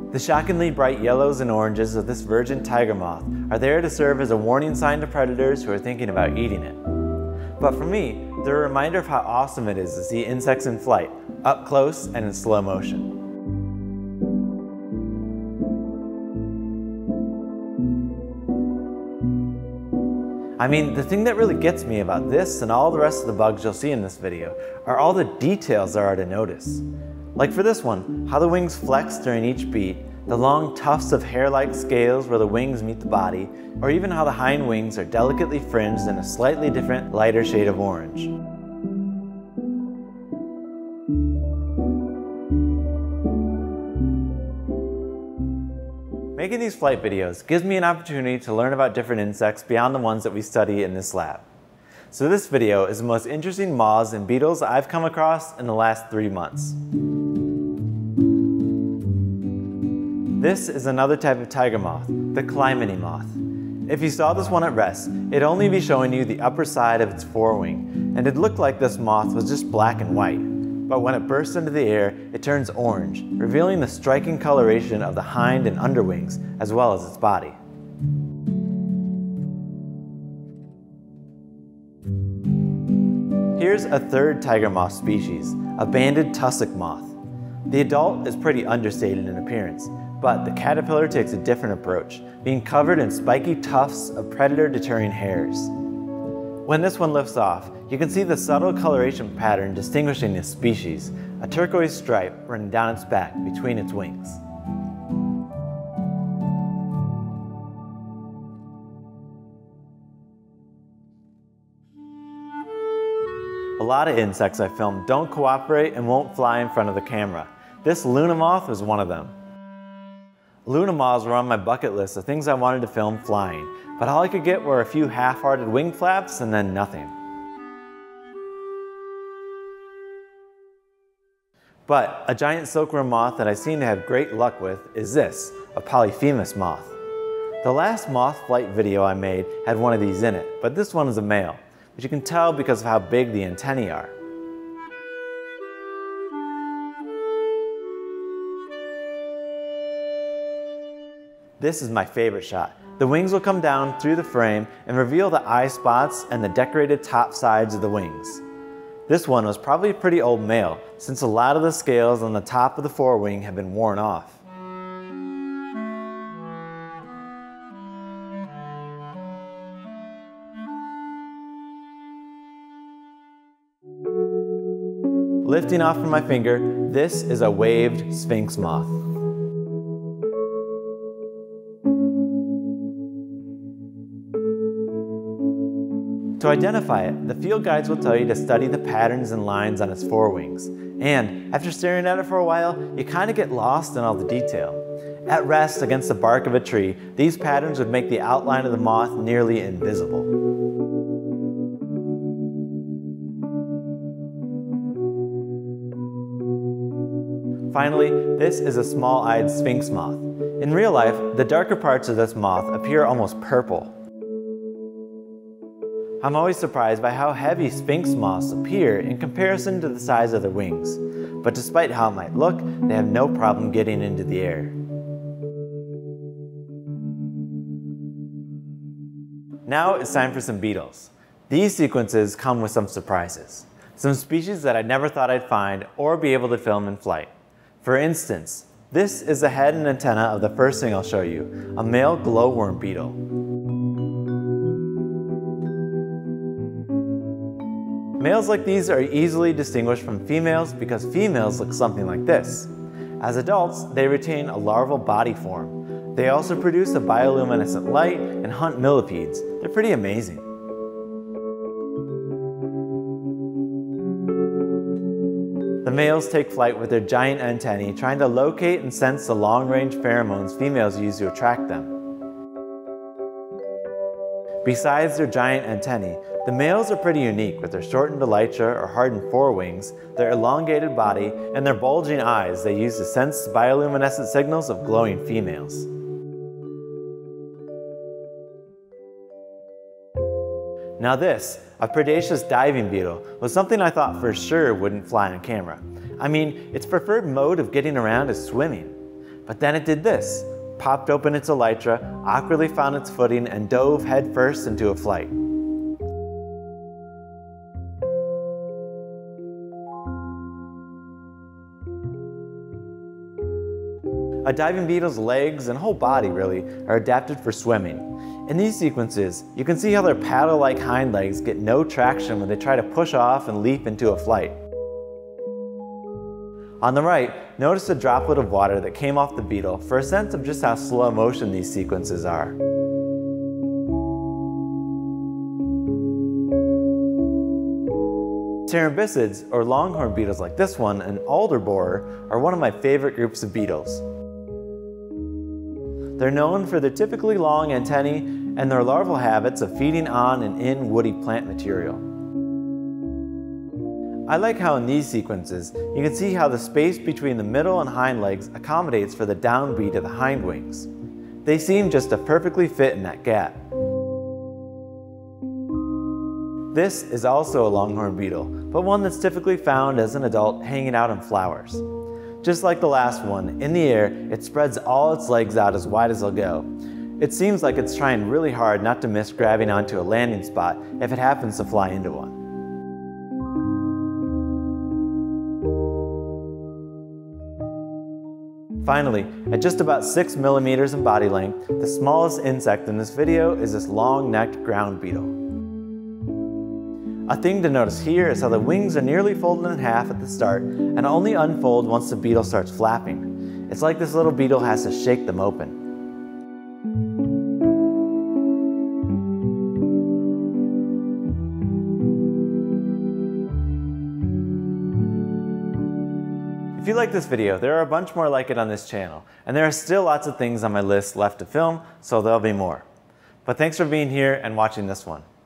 The shockingly bright yellows and oranges of this virgin tiger moth are there to serve as a warning sign to predators who are thinking about eating it. But for me, they're a reminder of how awesome it is to see insects in flight, up close and in slow motion. I mean, the thing that really gets me about this and all the rest of the bugs you'll see in this video are all the details there are to notice. Like for this one, how the wings flex during each beat, the long tufts of hair-like scales where the wings meet the body, or even how the hind wings are delicately fringed in a slightly different, lighter shade of orange. Making these flight videos gives me an opportunity to learn about different insects beyond the ones that we study in this lab. So this video is the most interesting moths and beetles I've come across in the last 3 months. This is another type of tiger moth, the Clymene moth. If you saw this one at rest, it'd only be showing you the upper side of its forewing, and it'd look like this moth was just black and white. But when it bursts into the air, it turns orange, revealing the striking coloration of the hind and underwings, as well as its body. Here's a third tiger moth species, a banded tussock moth. The adult is pretty understated in appearance, but the caterpillar takes a different approach, being covered in spiky tufts of predator-deterring hairs. When this one lifts off, you can see the subtle coloration pattern distinguishing this species, a turquoise stripe running down its back between its wings. A lot of insects I filmed don't cooperate and won't fly in front of the camera. This Luna moth was one of them. Luna moths were on my bucket list of things I wanted to film flying, but all I could get were a few half-hearted wing flaps and then nothing. But a giant silkworm moth that I seem to have great luck with is this, a Polyphemus moth. The last moth flight video I made had one of these in it, but this one is a male, which you can tell because of how big the antennae are. This is my favorite shot. The wings will come down through the frame and reveal the eye spots and the decorated top sides of the wings. This one was probably a pretty old male, since a lot of the scales on the top of the forewing have been worn off. Lifting off from my finger, this is a waved sphinx moth. To identify it, the field guides will tell you to study the patterns and lines on its forewings. And after staring at it for a while, you kind of get lost in all the detail. At rest against the bark of a tree, these patterns would make the outline of the moth nearly invisible. Finally, this is a small-eyed sphinx moth. In real life, the darker parts of this moth appear almost purple. I'm always surprised by how heavy sphinx moths appear in comparison to the size of their wings, but despite how it might look, they have no problem getting into the air. Now it's time for some beetles. These sequences come with some surprises. Some species that I never thought I'd find or be able to film in flight. For instance, this is the head and antenna of the first thing I'll show you, a male glowworm beetle. Males like these are easily distinguished from females because females look something like this. As adults, they retain a larval body form. They also produce a bioluminescent light and hunt millipedes. They're pretty amazing. The males take flight with their giant antennae, trying to locate and sense the long-range pheromones females use to attract them. Besides their giant antennae, the males are pretty unique with their shortened elytra or hardened forewings, their elongated body, and their bulging eyes they use to sense bioluminescent signals of glowing females. Now this, a predaceous diving beetle, was something I thought for sure wouldn't fly on camera. I mean, its preferred mode of getting around is swimming. But then it did this, popped open its elytra, awkwardly found its footing, and dove headfirst into a flight. A diving beetle's legs and whole body really are adapted for swimming. In these sequences, you can see how their paddle-like hind legs get no traction when they try to push off and leap into a flight. On the right, notice a droplet of water that came off the beetle for a sense of just how slow motion these sequences are. Cerambycids, or longhorn beetles like this one, and alder borer, are one of my favorite groups of beetles. They're known for their typically long antennae and their larval habits of feeding on and in woody plant material. I like how in these sequences, you can see how the space between the middle and hind legs accommodates for the downbeat of the hind wings. They seem just to perfectly fit in that gap. This is also a longhorn beetle, but one that's typically found as an adult hanging out in flowers. Just like the last one, in the air, it spreads all its legs out as wide as they'll go. It seems like it's trying really hard not to miss grabbing onto a landing spot if it happens to fly into one. Finally, at just about 6 millimeters in body length, the smallest insect in this video is this long-necked ground beetle. A thing to notice here is how the wings are nearly folded in half at the start and only unfold once the beetle starts flapping. It's like this little beetle has to shake them open. If you like this video, there are a bunch more like it on this channel, and there are still lots of things on my list left to film, so there'll be more. But thanks for being here and watching this one.